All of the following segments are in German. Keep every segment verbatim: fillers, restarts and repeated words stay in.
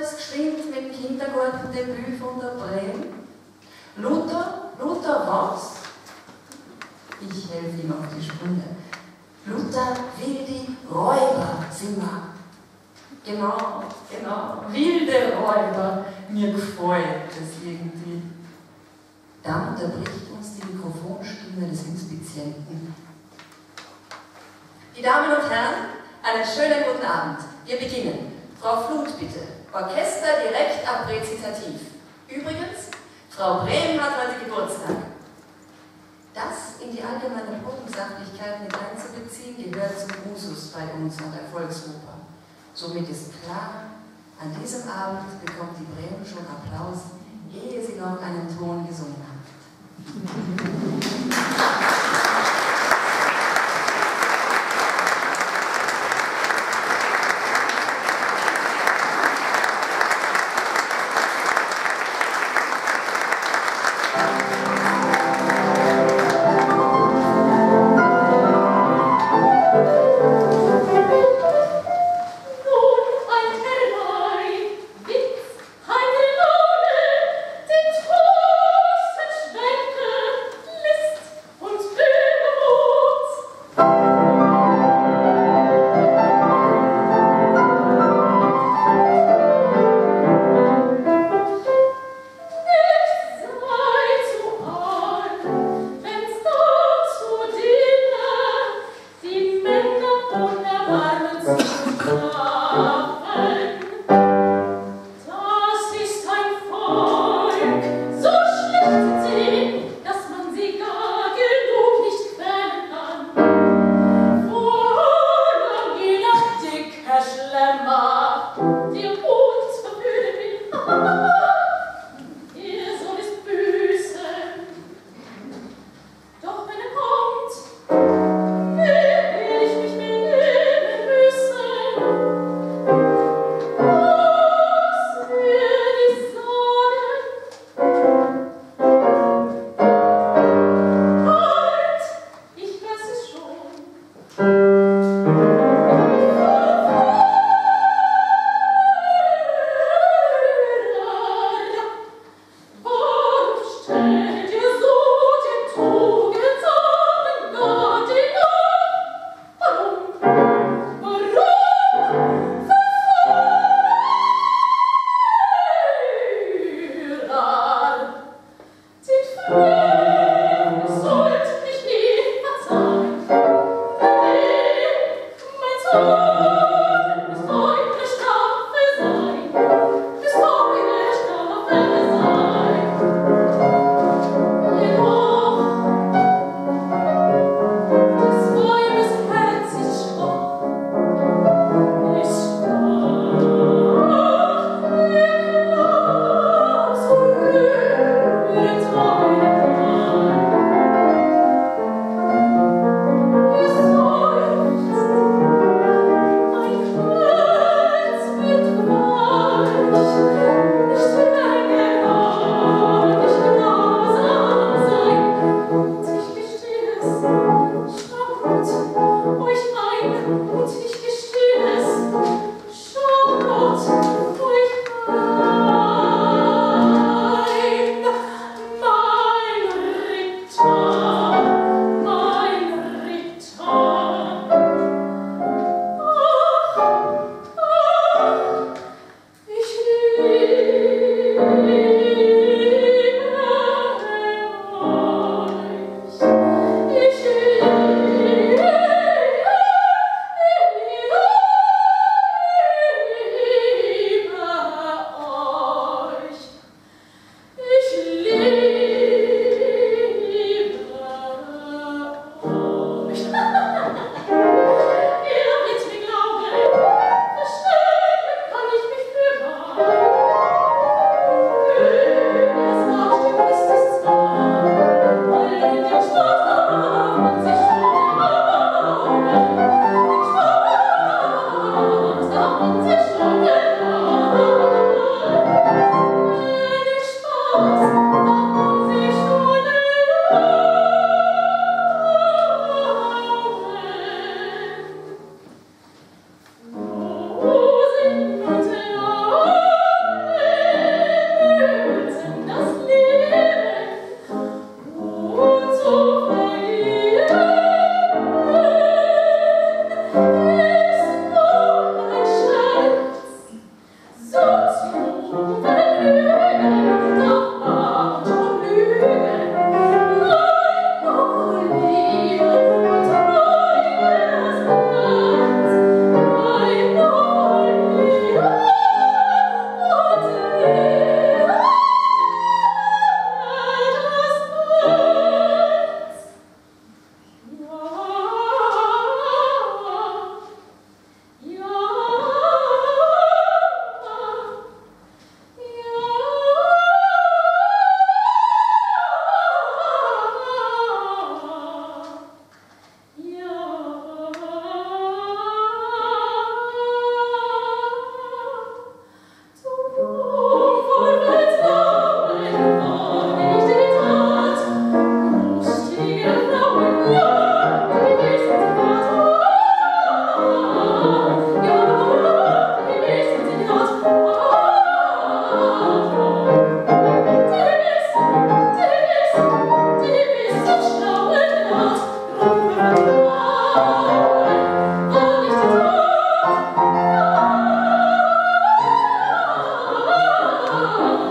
es geschwind mit dem Kindergartendebüt von der Bremen. Luther, Luther was? Ich helfe ihm auf die Sprünge. Luther will die Räuber sind wir. Genau, genau, wilde Räuber. Mir gefällt es irgendwie. Da unterbricht uns die Mikrofonstimme des Inspizienten. Die Damen und Herren, einen schönen guten Abend. Wir beginnen. Frau Fluth, bitte. Orchester direkt ab Rezitativ. Übrigens, Frau Brehm hat heute Geburtstag. Das in die allgemeine Bodensachlichkeit mit einzubeziehen, gehört zum Usus bei uns an der Volksoper. Somit ist klar, an diesem Abend bekommt die Brehm schon Applaus, ehe sie noch einen Ton gesungen hat.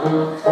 Applaus